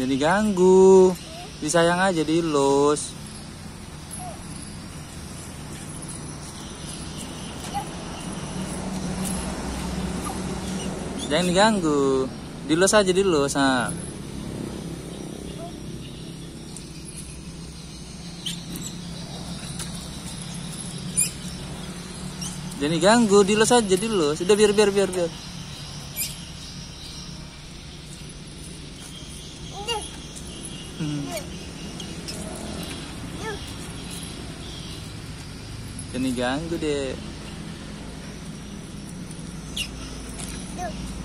Jadi ganggu. Disayang aja dielus. Jangan diganggu. Dilus aja dilus. Nah. Jangan diganggu, dilus aja dilus. Udah biar. Jangan diganggu deh.